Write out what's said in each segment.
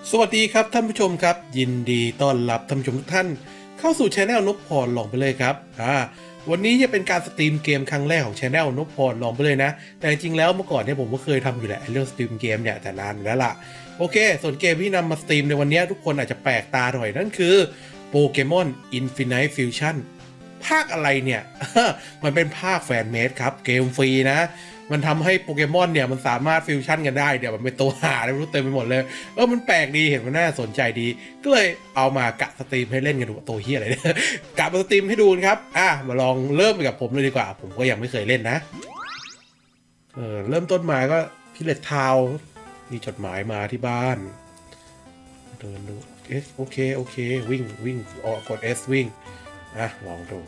สวัสดีครับท่านผู้ชมครับยินดีต้อนรับท่านผู้ชมทุกท่านเข้าสู่ช anel นพพรลองไปเลยครับวันนี้จะเป็นการสตรีมเกมครั้งแรกของช anel นพพรลองไปเลยนะแต่จริงๆแล้วเมื่อก่อนเนี่ยผมก็เคยทำอยู่แหละเรื่องสตรีมเกมเนี่ยแต่นานแล้วล่ะโอเคส่วนเกมที่นำมาสตรีมในวันนี้ทุกคนอาจจะแปลกตาหน่อยนั่นคือโปเกมอน Infinite Fusion ภาคอะไรเนี่ย มันเป็นภาคแฟนเมดครับเกมฟรีนะมันทำให้โปเกมอนเนี่ยมันสามารถฟิวชั่นกันได้เดี๋ยวมันเป็นตัวหาอะไรไม่รู้เต็มไปหมดเลยมันแปลกดีเห็นมันน่าสนใจดีก็เลยเอามากะสตรีมให้เล่นกันดูตัวเฮียอะไรเนี่ยกะมาสตรีมให้ดูครับมาลองเริ่มไปกับผมเลยดีกว่าผมก็ยังไม่เคยเล่นนะเริ่มต้นมาก็พิเลตทาวมีจดหมายมาที่บ้านเดินดูโอเควิ่งกด S วิ่งลองดู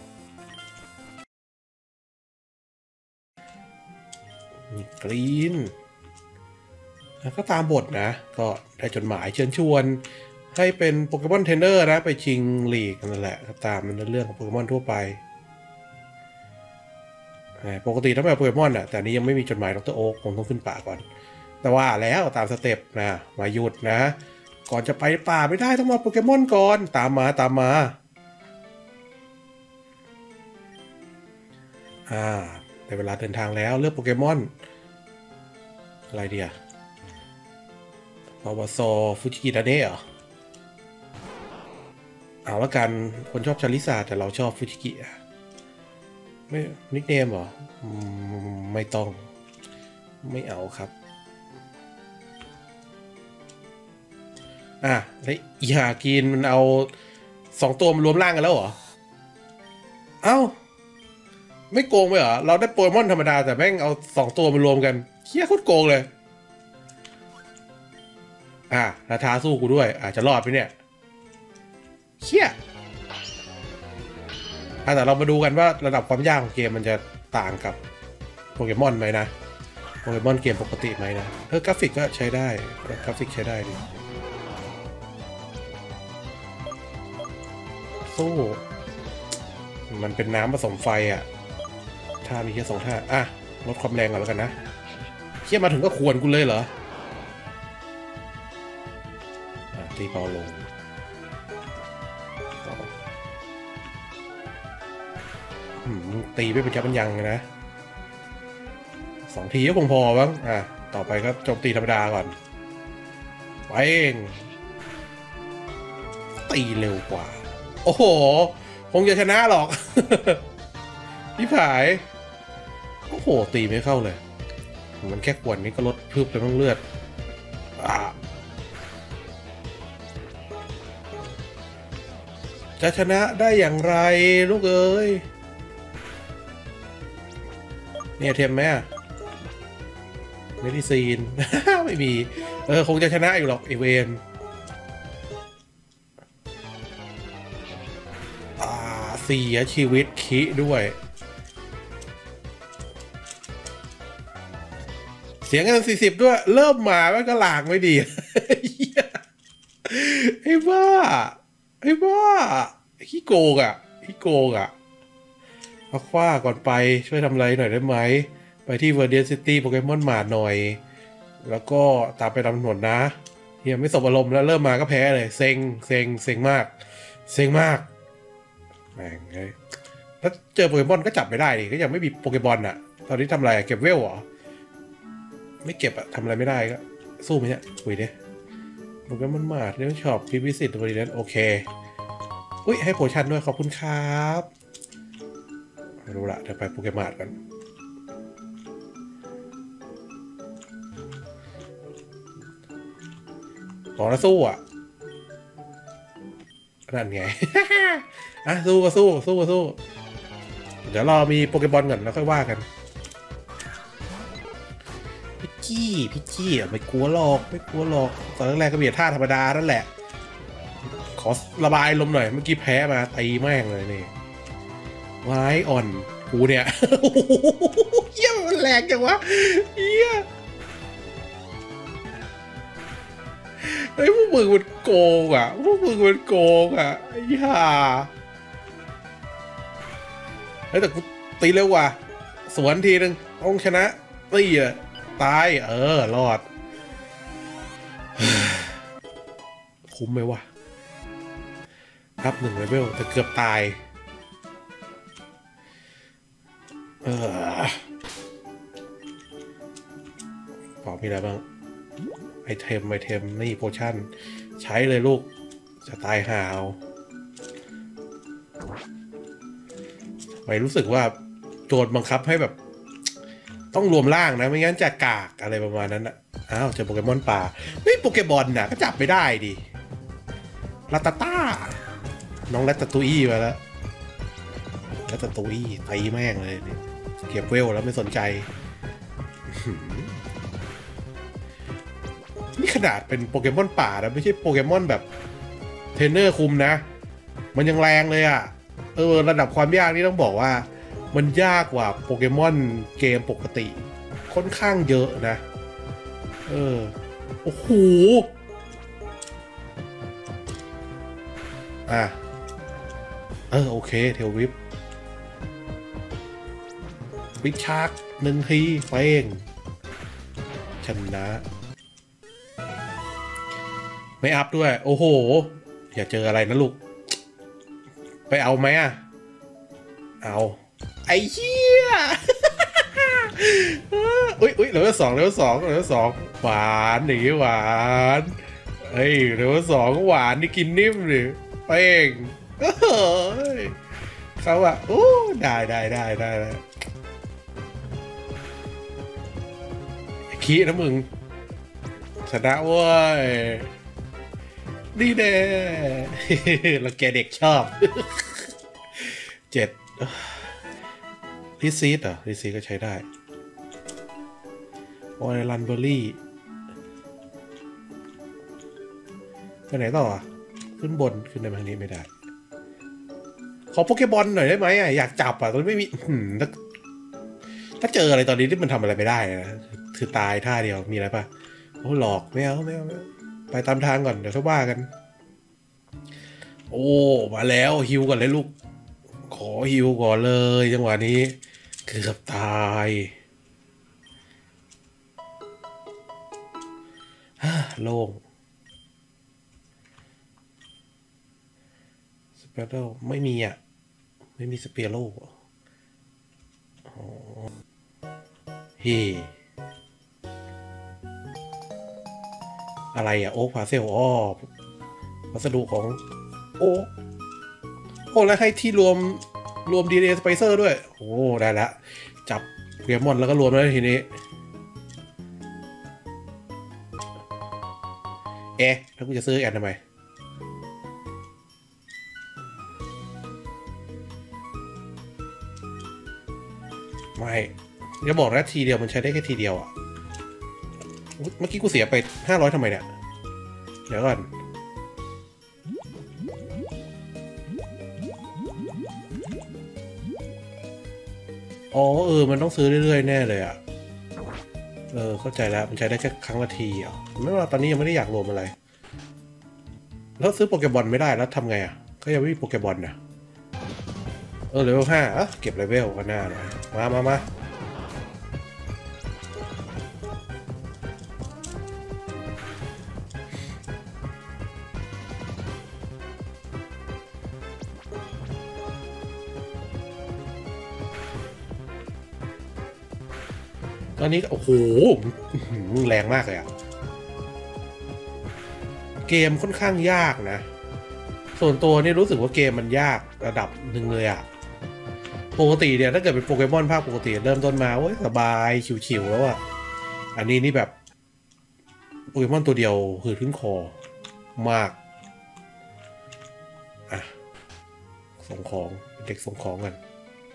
กรีนก็ตามบทนะก็ได้จดหมายเชิญชวนให้เป็นโปเกมอนเทรนเนอร์นะไปชิงลีกนั่นแหละตามมันเรื่องของโปเกมอนทั่วไปปกติถ้าแบบโปเกมอนแต่นี้ยังไม่มีจดหมายดร.โอ๊คคงต้องขึ้นป่าก่อนแต่ว่าแล้วตามสเต็ปนะมาหยุดนะก่อนจะไปป่าไม่ได้ต้องมาโปเกมอนก่อนตามมาได้เวลาเดินทางแล้วเลือกโปเกมอนอะไรดีอะปวสฟูจิกิดาเนะเหรอเอาละกันคนชอบชาริซาแต่เราชอบฟูจิกิไม่นิกเนมเหรอไม่ต้องไม่เอาครับแล้วอีหากินมันเอา2ตัวมารวมร่างกันแล้วเหรอไม่โกงไปเหรอเราได้โปเกมอนธรรมดาแต่แม่งเอา2ตัวมารวมกันเฮี้ยโคตรโกงเลยแล้วท้าสู้กูด้วยจะรอดไหมเนี่ยเฮี้ยแต่เรามาดูกันว่าระดับความยากของเกมมันจะต่างกับโปเกมอนไหมนะโปเกมอนเกมปกติไหมนะกราฟิกก็ใช้ได้กราฟิกใช้ได้ดิสู้มันเป็นน้ำผสมไฟท่ามีแค่2ท่าลดความแรงก่อนแล้วกันนะเฮี้ยมาถึงก็ขวนกูเลยเหรอตีเบาลงตีไม่เป็นจับมันยังนะ2 ทีก็คงพอบ้างต่อไปก็โจมตีธรรมดาก่อนไปเองตีเร็วกว่าโอ้โหคงจะชนะหรอก พี่ผายโอ้โหตีไม่เข้าเลยมันแค่กวนนี้ก็ลดพึบไปบ้างเลือดจะชนะได้อย่างไรลูกเอ้ยเนี่ยเทียมไหมเมดิซีน ไม่มีคงจะชนะอยู่หรอกอีเวนเสียชีวิตคิด้วยเสียงกัน40ด้วยเริ่มมาแล้วก็หลากไม่ดีไอ้บ้าขี้โกงเอาคว้าก่อนไปช่วยทำอะไรหน่อยได้ไหมไปที่เวอร์เดียนซิตี้โปเกมอนมาหน่อยแล้วก็ตามไปตามถนนนะเฮียไม่สบอารมณ์แล้วเริ่มมาก็แพ้เลยเซ็งมากแม่งเลยถ้าเจอโปเกมอนก็จับไม่ได้ดิก็ยังไม่มีโปเกมอนตอนนี้ทำอะไรเก็บเวลเหรอไม่เก็บทำอะไรไม่ได้ก็สู้ไหมเนี่ยคุยดิโปเกมอนมาเรื่องช็อปพิพิสิทธิ์บริเวณโอเคให้โพชั่นด้วยขอบคุณครับรู้ละเดี๋ยวไปโปเกมอนกันขอแล้วสู้นั่นไง สู้เดี๋ยวรอมีโปเกมอนก่อนแล้วค่อยว่ากันพี่จี้ไม่กลัวหรอกตอนแรกก็มีท่าธรรมดานั่นแหละขอระบายลมหน่อยเมื่อกี้แพ้มาตีแม่งเลยนี่ไว้อ่อนกูเนี่ยเหี้ยมันแรงจังวะเหี้ยพวกมึงมันโกงไอ้ห่าแต่กูตีเร็วกว่าสวนทีนึงต้องชนะตีตายรอดคุ้มไหมวะอัพ1 เลเวลแต่เกือบตายปอมีอะไรบ้างไอเทมนี่โพชั่นใช้เลยลูกจะตายหาวไม่รู้สึกว่าโจทย์บังคับให้แบบต้องรวมร่างนะไม่งั้นจะกากอะไรประมาณนั้นอ่ะอ้าวเจอโปเกมอนป่าไม่โปเกมอนน่ะก็จับไม่ได้ดิลาตาต้าน้องแรตตาตุยมาแล้วแรตตาตุยตีแม่งเลยนี่เก็บเวลแล้วไม่สนใจนี่ขนาดเป็นโปเกมอนป่านะไม่ใช่โปเกมอนแบบเทรนเนอร์คุมนะมันยังแรงเลยอ่ะระดับความยากนี่ต้องบอกว่ามันยากกว่าโปเกมอนเกมปกติค่อนข้างเยอะนะโอ้โหโอเคเทลวิปวิชาร์ก1 ทีเป้งชนะไม่อัพด้วยโอ้โหอย่าเจออะไรนะลูกไปเอาไหมอ่ะเอาไอ้เหี้ยอุ้ยเลเวล 2หวานหนีหวานเฮ้ยเลเวล 2หวานนี่กินนิ่มหรือเป้งเขาอะโอ้ได้ขี้นะมึงชนะเว้ยนี่แน่แล้วแกเด็กชอบ7ลิซีดเหรอลิซีก็ใช้ได้ออยลันเบอร์รี่ไปไหนต่อขึ้นบนขึ้นในทางนี้ไม่ได้ขอโปเกบอลหน่อยได้ไหมอยากจับตอนนี้ไม่มีถ้าเจออะไรตอนนี้ที่มันทำอะไรไม่ได้นะคือตายท่าเดียวมีอะไรป่ะโอ้หลอกไม่เอาไปตามทางก่อนเดี๋ยวค่อยว่ากันโอ้มาแล้วฮิวก่อนเลยลูกขอฮิวก่อนเลยจังหวะนี้เกือบตายโล่งสเปโร่ไม่มีไม่มีสเปียโร่เฮ้อะไรโอ๊กพาเซลวัสดุของโอ้แล้วให้ที่รวม DNA Spicer ด้วยโอ้ได้แล้วจับเกมมอนแล้วก็รวมแล้วทีนี้แล้วกูจะซื้อแอนทำไมไม่จะบอกนะทีเดียวมันใช้ได้แค่ทีเดียวเมื่อกี้กูเสียไป500ทำไมเนี่ยเดี๋ยวก่อนมันต้องซื้อเรื่อยๆแน่เลยเข้าใจแล้วมันใช้ได้แค่ครั้งละทีไม่ว่าตอนนี้ยังไม่ได้อยากรวมอะไรแล้วซื้อโปเกมอนไม่ได้แล้วทำไงก็ยังไม่มีโปเกมอนนะเลเวล 5เก็บเลเวลกันหน้าหน่อยมาตอนนี้โอ้โหแรงมากเลยเกมค่อนข้างยากนะส่วนตัวนี่รู้สึกว่าเกมมันยากระดับหนึ่งเลยปกติเนี่ยถ้าเกิดเป็นโปเกมอนภาคปกติเริ่มต้นมาโอ้ยสบายชิวๆแล้วอันนี้นี่แบบโปเกมอนตัวเดียวหืดขึ้นคอมากส่งของเด็กส่งของกัน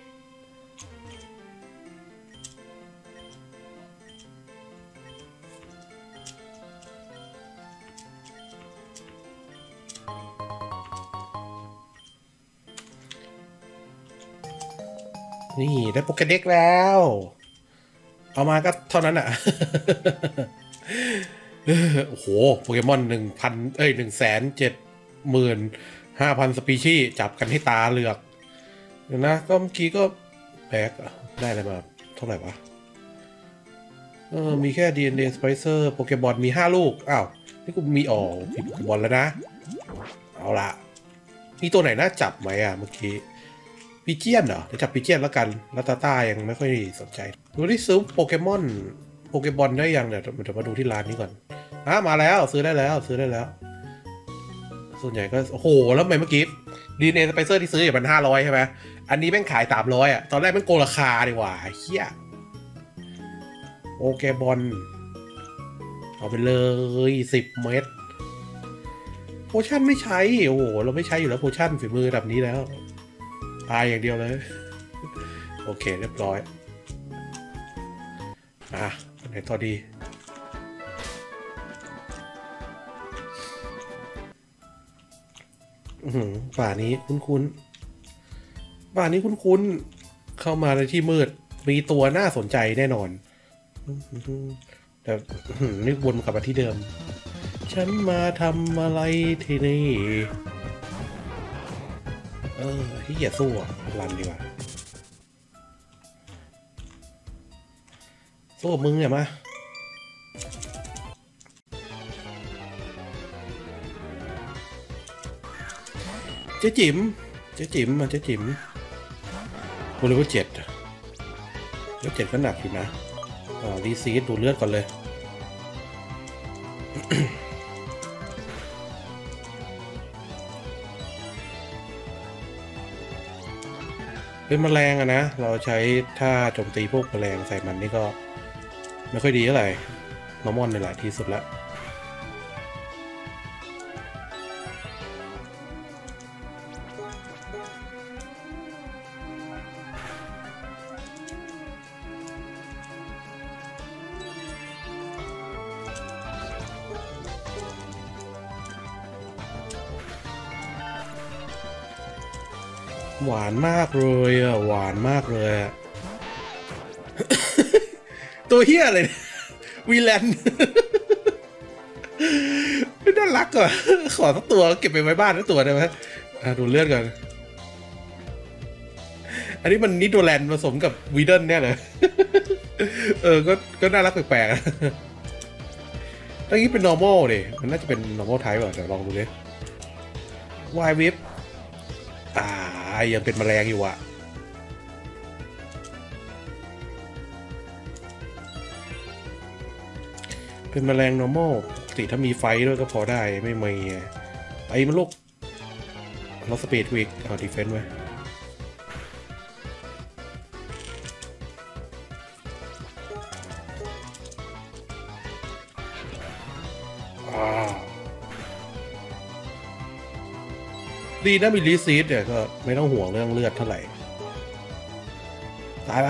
นี่ได้โปเกเด็กแล้วเอามาก็เท่านั้นโอ้โหโปเกมอน1,750,000 สปีชีส์จับกันให้ตาเหลือกเดี๋ยวนะก็เมื่อกี้ก็แบกได้อะไรมาเท่าไหร่วะมีแค่ DNA Spicer โปเกบอลมี5 ลูกอ้าวนี่กูมีผิดบอลแล้วนะเอาละมีตัวไหนน่าจับไหมอ่ะเมื่อกี้ปิเจียนเหรอเดี๋ยวจับปิเจียนแล้วกันลาตาต้ายังไม่ค่อยสนใจดูที่ซื้อโปเกมอนได้ยังเดี๋ยวมาดูที่ร้านนี้ก่อนมาแล้วซื้อได้แล้วส่วนใหญ่ก็โอ้โหแล้วทำไมเมื่อกี้ดีเนสไปเซอร์ที่ซื้ออย่างมัน500ใช่ไหมอันนี้แม่งขาย300อ่ะตอนแรกมันโกงราคาดีกว่าเฮียโปเกมอนเอาไปเลย10 เม็ดโพชั่นไม่ใช้โอ้โหเราไม่ใช้อยู่แล้วโพชั่นฝีมือแบบนี้แล้วตายอย่างเดียวเลยโอเคเรียบร้อยไหนต่อดีป่านี้คุ้นเข้ามาในที่มืดมีตัวน่าสนใจแน่นอนแต่นี่วนกลับมาที่เดิมฉันมาทำอะไรที่นี่ที่เหยียดสู้รันดีกว่าสู้มึงเนี่ยมาเจ๊จิ๋มกูเลยว่า7ก็หนักอยู่นะรีซีดดูเลือดก่อนเลยเป็นแมลงอะนะเราใช้ท่าโจมตีพวกแมลงใส่มันนี่ก็ไม่ค่อยดีเท่าไหร่นอร์มอนในหลายที่สุดละหวานมากเลยตัวเฮี้ยอะไรวีแลนไม่น่ารักอ่ะขอสักตัวเก็บไปไว้บ้านสักตัวได้ไหมดูเลือดก่อนอันนี้มันนิโดแลนด์ผสมกับวีเดนเนี่ยเลยก็น่ารักแปลกๆตั้งนี้เป็น normal ดิมันน่าจะเป็น normal type เดี๋ยวลองดูดิวายวิปยังเป็นแมลงอยู่อ่ะเป็นแมลง normal ปกติถ้ามีไฟด้วยก็พอได้ไม่มีไอ้มันลูกเราสปีดวิกเอาดีเฟนส์ไว้ดีนะมีรีซีดเนี่ยก็ไม่ต้องห่วงเรื่องเลือดเท่าไหร่ตายไป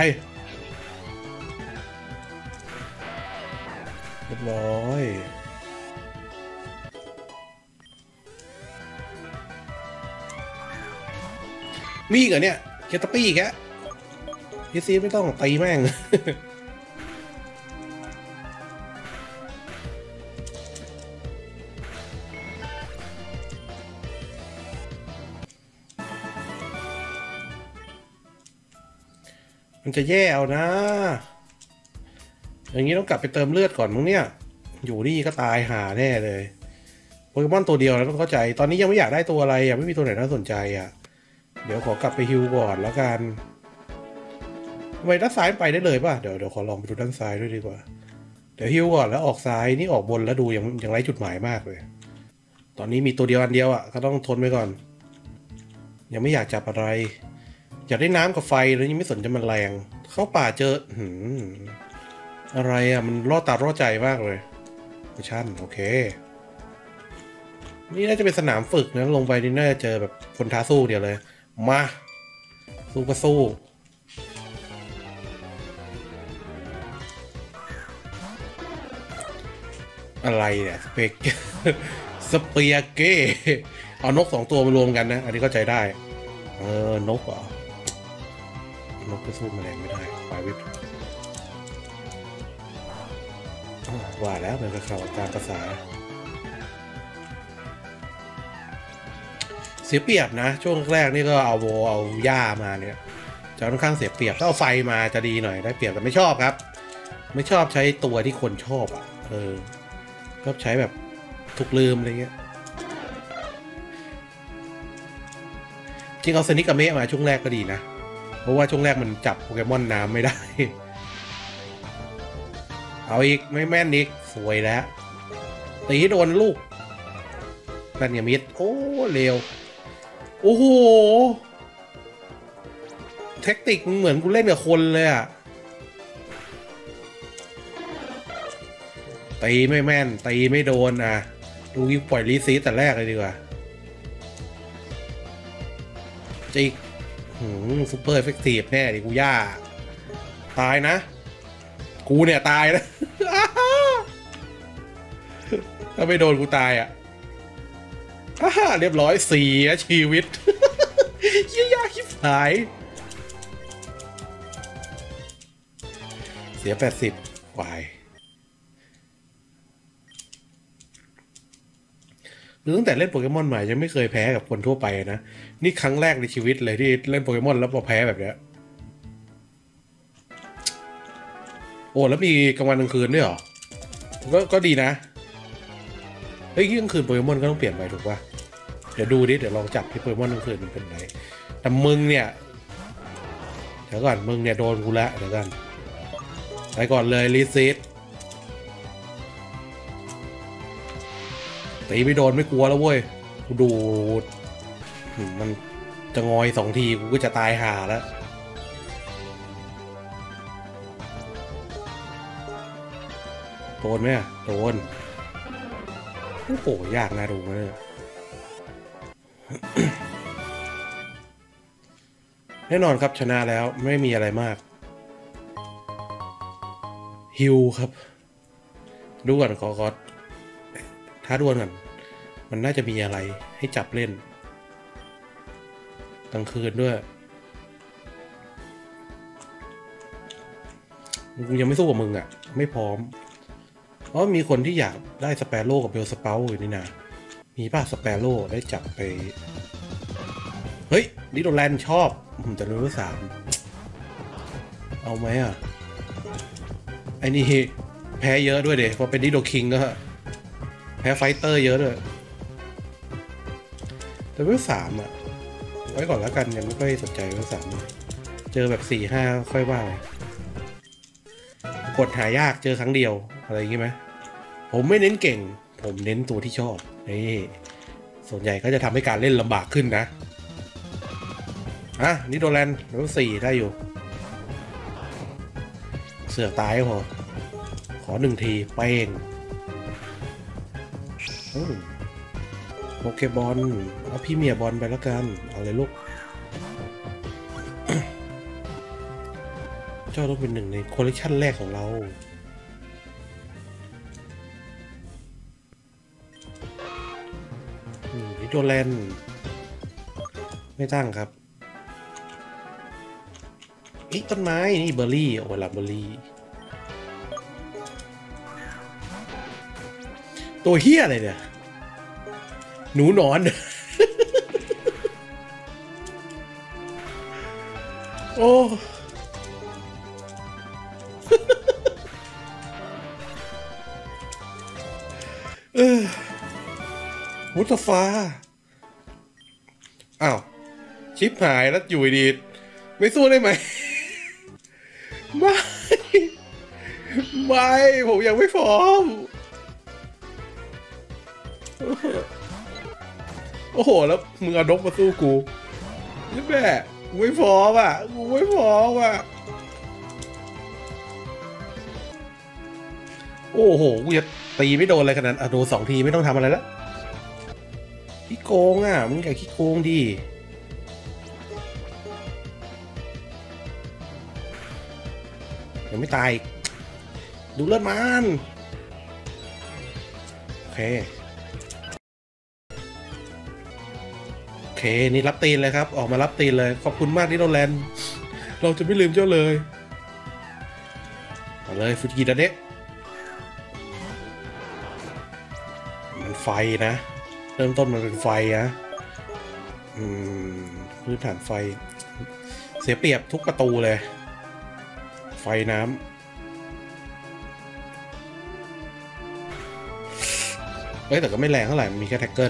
เรียบร้อยมีอีกเหรอเนี่ยเคตาปี้แกรีซีดไม่ต้องตีแม่งมันจะแย่เอานะอย่างนี้ต้องกลับไปเติมเลือดก่อนมั้งเนี่ยอยู่นี่ก็ตายหาแน่เลยโปเกมอนตัวเดียวแล้วต้องเข้าใจตอนนี้ยังไม่อยากได้ตัวอะไรไม่มีตัวไหนน่าสนใจเดี๋ยวขอกลับไปฮิวก่อนแล้วกันทำไมด้านซ้ายไปได้เลยป่ะเดี๋ยวขอลองไปดูด้านซ้ายด้วยดีกว่าเดี๋ยวฮิวก่อนแล้วออกซ้ายนี่ออกบนแล้วดูยังไร้จุดหมายมากเลยตอนนี้มีตัวเดียวอันเดียวก็ต้องทนไปก่อนยังไม่อยากจับอะไรอยากได้น้ำกับไฟแล้วยังไม่สนใจมันแรงเข้าป่าเจออะไรมันล่อตาล่อใจมากเลยชั่นโอเคนี่น่าจะเป็นสนามฝึกนะลงไปนี่น่าจะเจอแบบคนท้าสู้เดียวเลยมาสู้ก็สู้อะไรเนี่ยสเปียเก้เอานก2ตัวมารวมกันนะอันนี้เข้าใจได้นกเหรอนกก็สู้แมลงไม่ได้ปลายวิบว่าแล้วมันก็เข้าตามภาษาเสียเปรียบนะช่วงแรกนี่ก็เอาหญ้ามาเนี่ยจะค่อนข้างเสียเปรียบถ้าเอาไฟมาจะดีหน่อยได้เปรียบแต่ไม่ชอบครับไม่ชอบใช้ตัวที่คนชอบชอบใช้แบบถูกลืมอะไรเงี้ยจริงเอาเซนิกาเมะมาช่วงแรกก็ดีนะเพราะว่าช่วงแรกมันจับโปเกมอนน้ำไม่ได้เอาอีกไม่แม่นอีกสวยแล้วตีโดนลูกนั่นเนี่ยมิดโอ้เร็วโอ้โหเทคนิคเหมือนกูเล่นกับคนเลยอะตีไม่แม่นตีไม่โดนอ่ะดูยิ่งปล่อยรีซีแต่แรกเลยดีกว่าจิกซุปเปอร์เอฟเฟกตีฟแน่ดิกูย่าตายนะกูเนี่ยตายนะ ถ้าไม่โดนกูตายอ่ะเรียบร้อยเสียชีวิต เยี่ยยากชิบหายเสีย80วายตั้งแต่เล่นโปเกมอนมายังไม่เคยแพ้กับคนทั่วไปนะนี่ครั้งแรกในชีวิตเลยที่เล่นโปเกมอนแล้วพอแพ้แบบเนี้ยโอ้แล้วมีกลางวันกลางคืนด้วยเหรอก็ดีนะเฮ้ยกลางคืนโปเกมอนก็ต้องเปลี่ยนไปถูกป่ะเดี๋ยวดูดิเดี๋ยวลองจับที่โปเกมอนกลางคืนมันเป็นไงแต่มึงเนี่ยเดี๋ยวก่อนมึงเนี่ยโดนกูละเดี๋ยวกันไปก่อนเลยรีเซ็ตตีไม่โดนไม่กลัวแล้วเว้ยกูดูมันจะงอย2 ทีกูก็จะตายห่าแล้วโดนไหมโดนโอ้โหยากนะดูนะ แน่นอนครับชนะแล้วไม่มีอะไรมากฮิวครับดูก่อนขอท้าดวลก่อนมันน่าจะมีอะไรให้จับเล่นกลางคืนด้วยกูยังไม่สู้กับมึงอ่ะไม่พร้อมเพราะมีคนที่อยากได้สเปโร่กับเบลสเปาอยู่นี่นะมีป่ะสเปโร่ได้จับไปเฮ้ยดิโดแลนด์ชอบผมจะรู้3เอาไหมอ่ะไอ้นี่แพ้เยอะด้วยเด็กพอเป็นดิโดคิงก็แพ้ไฟเตอร์เยอะด้วยแต่เวล3อ่ะไว้ก่อนแล้วกันยังไม่ค่อยสนใจเวล3เจอแบบ4-5ค่อยว่าเลยกดหายากเจอครั้งเดียวอะไรอย่างงี้ไหมผมไม่เน้นเก่งผมเน้นตัวที่ชอบนี่ส่วนใหญ่ก็จะทำให้การเล่นลำบากขึ้นนะนิโดแลนด์เลเวล4ได้อยู่เสือกตายก็พอขอ1 ทีเป้งโปเกบอลเอาพี่เมียบอลไปแล้วกันเอาเลยลูก เจ้าต้องเป็น1ในคอลเลคชันแรกของเรานิโดแลนด์ไม่ตั้งครับนี่ต้นไม้นี่เบอร์รี่โอ้ลาเบอร์รี่ตัวเฮี้ยอะไรเนี่ยหนูหนอน โอ้วุฒฟ้าอ้าวชิปหายแล้วอยู่ดีไม่สู้ได้ไหม ไม่ผมยังไม่พร้อมโอ้โหแล้วมึงเอานกมาสู้กูนี่แม่กูไม่พร้อมอ่ะกูไม่พร้อมอ่ะโอ้โหกูจะตีไม่โดนอะไรขนาดนั้นโดน2 ทีไม่ต้องทำอะไรแล้วขี้โกงอ่ะมึงอย่าขี้โกงดิยังไม่ตายดูเลือดมันโอเคนี่รับตีนเลยครับออกมารับตีนเลยขอบคุณมากนิโดแลนด์เราจะไม่ลืมเจ้าเลยเอาเลยฟูจิกิดะเนะมันไฟนะเริ่มต้นมันเป็นไฟนะพื้นฐานไฟเสียเปรียบทุกประตูเลยไฟน้ำเอ้ยแต่ก็ไม่แรงเท่าไหร่มีแค่แท็กเกิล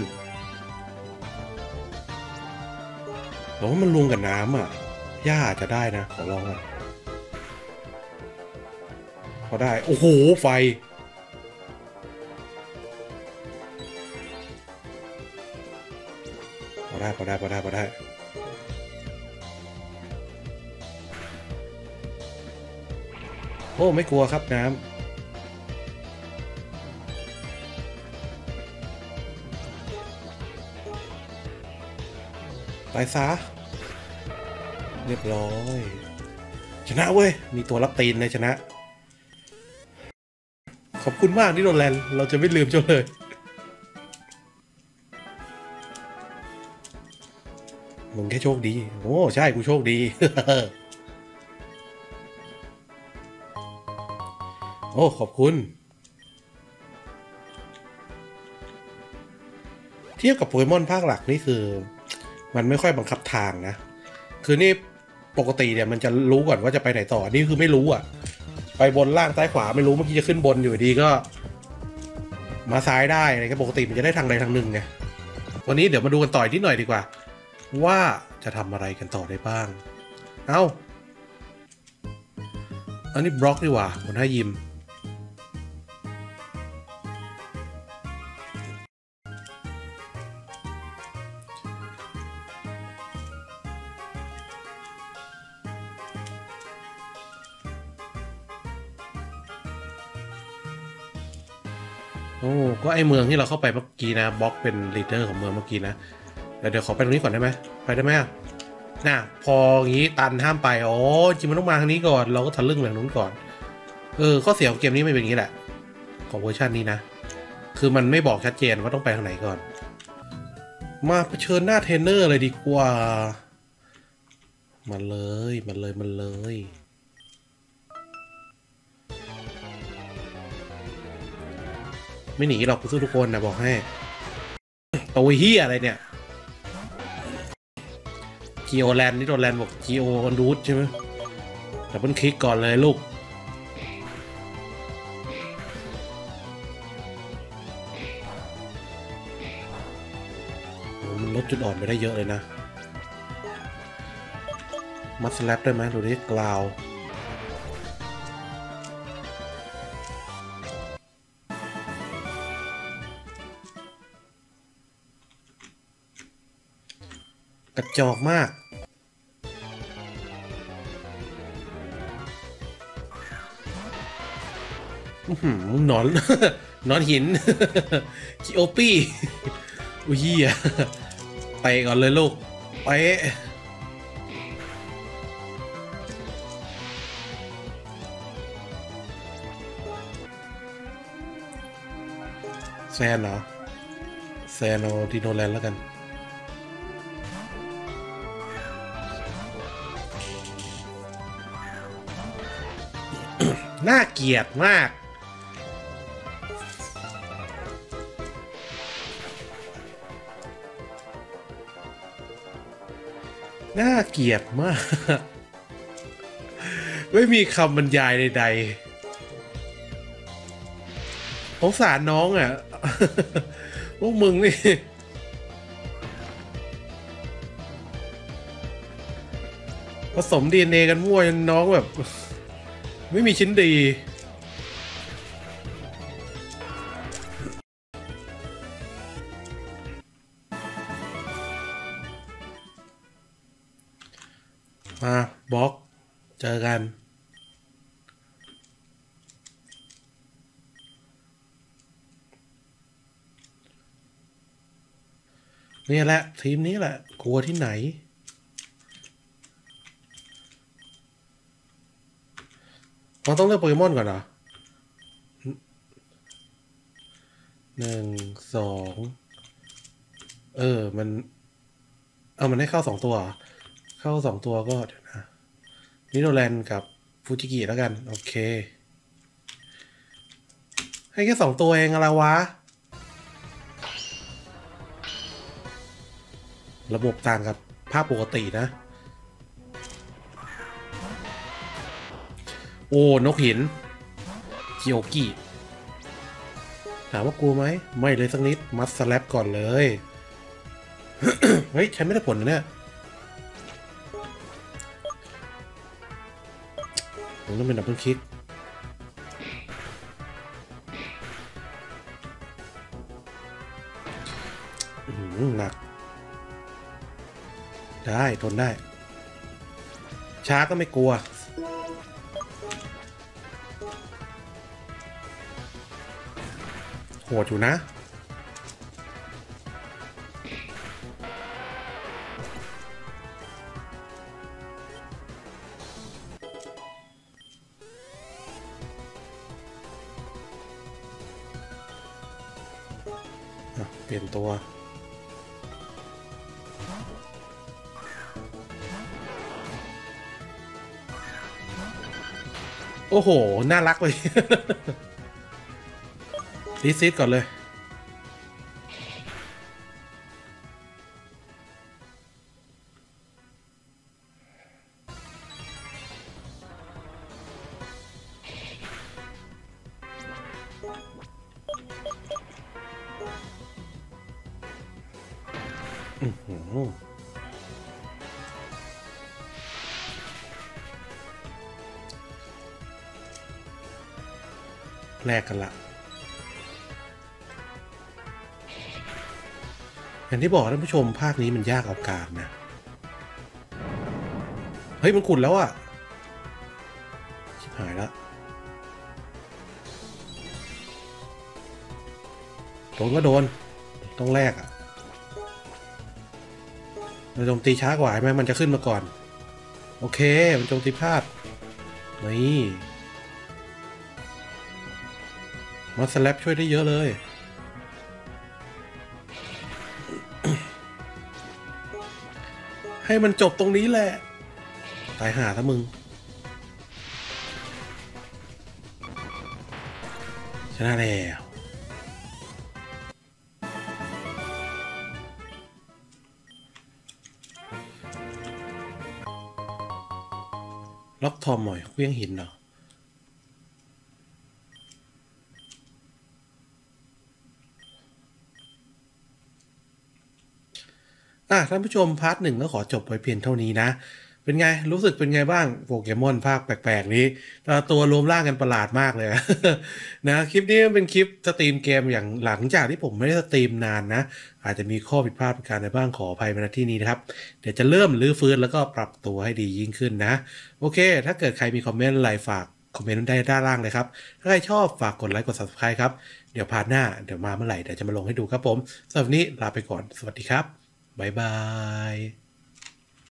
แต่ว่ามันรวมกับน้ำอ่ะหญ้าจะได้นะขอลองอ่ะพอได้โอ้โหไฟพอได้โอ้ไม่กลัวครับน้ำตายซะเรียบร้อยชนะเว้ยมีตัวรับตีนเลยชนะขอบคุณมากที่โดนแลนเราจะไม่ลืมเจ้าเลยมึงแค่โชคดีโอ้ใช่กูโชคดี โอ้ขอบคุณเทียบกับโปเกมอนภาคหลักนี่คือมันไม่ค่อยบังคับทางนะคือนี่ปกติเนี่ยมันจะรู้ก่อนว่าจะไปไหนต่อนี่คือไม่รู้อ่ะไปบนล่างซ้ายขวาไม่รู้เมื่อกี้จะขึ้นบนอยู่ดีก็มาซ้ายได้อะไรก็ปกติมันจะได้ทางใดทางหนึ่งไงวันนี้เดี๋ยวมาดูกันต่อที่หน่อยดีกว่าว่าจะทำอะไรกันต่อได้บ้างเอ้าอันนี้บล็อกดีกว่าหัวหน้ายิมโอ้ก็ไอเมืองที่เราเข้าไปเมื่อกี้นะบล็อกเป็นลีดเดอร์ของเมืองเมื่อกี้นะเดี๋ยวขอไปตรงนี้ก่อนได้ไหมไปได้ไหมน่ะพออย่างนี้ตันห้ามไปอ๋อจริงมันต้องมาทางนี้ก่อนเราก็ทะลึ่งแบบนู้นก่อนข้อเสียของเกมนี้ไม่เป็นอย่างนี้แหละของเวอร์ชันนี้นะคือมันไม่บอกชัดเจนว่าต้องไปทางไหนก่อนมาเผชิญหน้าเทรนเนอร์เลยดีกว่ามันเลยไม่หนีหรอกกูสู้ทุกคนนะบอกให้ตัวเฮียอะไรเนี่ยจีโอแลนด์นี่โดนแลนด์บอกจีโอรูทใช่ไหมแต่เพิ่งคลิกก่อนเลยลูกมันลดจุดอ่อนไปได้เยอะเลยนะมัดสแลปได้ไหมดูดิกราวกระจอกมากนอน นอนหิน คิโอปี้อุ้ยอ่ะไปก่อนเลยลูกไปแซนเหรอแซนเอาดิโนแลนด์แล้วกันน่าเกลียดมากน่าเกลียดมากไม่มีคำบรรยายใดๆสงสารน้องอ่ะ พวกมึงนี่ผสม DNA กันมั่วจนน้องแบบไม่มีชิ้นดีมาบล็อกเจอกันนี่แหละทีมนี้แหละกลัวที่ไหนเราต้องเลือกโปเกมอนก่อนเหรอ1 2มันมันให้เข้า2ตัวเข้า2ตัวก็เดี๋ยวนะนิโนแลนด์กับฟูจิกิแล้วกันโอเคให้แค่2ตัวเองอะไรวะระบบต่างกับภาพปกตินะโอ้นกหินจิโอกิถามว่ากลัวไหมไม่เลยสักนิดมัดสแลปก่อนเลย เฮ้ยใช้ไม่ได้ผลนะเนี่ยผมต้องเป็นดับเบิลคลิกหนักได้ทนได้ช้าก็ไม่กลัวโหดอยู่นะเปลี่ยนตัวโอ้โหน่ารักเลย รีซีดก่อนเลยแลกกันละอย่างที่บอกท่านผู้ชมภาคนี้มันยากเอาการนะเฮ้ยมันขุดแล้วอ่ะชิบหายแล้วโดนก็โดนต้องแลกอ่ะมันโจมตีช้ากว่าใช่ไหมมันจะขึ้นมาก่อนโอเคมันโจมตีพลาดนี่มาสแลปช่วยได้เยอะเลยให้มันจบตรงนี้แหละตายหาถ้ามึงชนะแล้วล็อกทอมหน่อยเครื่องหินเหรอท่านผู้ชมพาร์ทหนึ่งก็ขอจบไว้เพียงเท่านี้นะเป็นไงรู้สึกเป็นไงบ้างโปเกมอนภาคแปลกๆนี้ตัวรวมร่างกันประหลาดมากเลย นะคลิปนี้เป็นคลิปสตรีมเกมอย่างหลังจากที่ผมไม่ได้สตรีมนานนะอาจจะมีข้อผิดพลาดประการใดบ้างขออภัยมาณที่นี้นะครับเดี๋ยวจะเริ่มรื้อฟื้นแล้วก็ปรับตัวให้ดียิ่งขึ้นนะโอเคถ้าเกิดใครมีคอมเมนต์อะไรฝากคอมเมนต์ได้ด้านล่างเลยครับถ้าใครชอบฝากกดไลค์กด Subscribe ครับเดี๋ยวพาร์ทหน้าเดี๋ยวมาเมื่อไหร่เดี๋ยวจะมาลงให้ดูครับผมสำหรับวันนี้ลาไปก่อนสวัสดีครับบ๊ายบาย